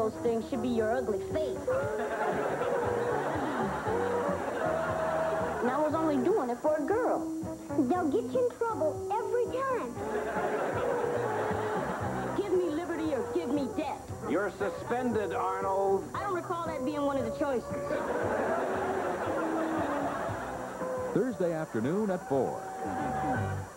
those things should be your ugly face. And I was only doing it for a girl. They'll get you in trouble every time. Give me liberty or give me death. You're suspended, Arnold. I don't recall that being one of the choices. Thursday afternoon at 4.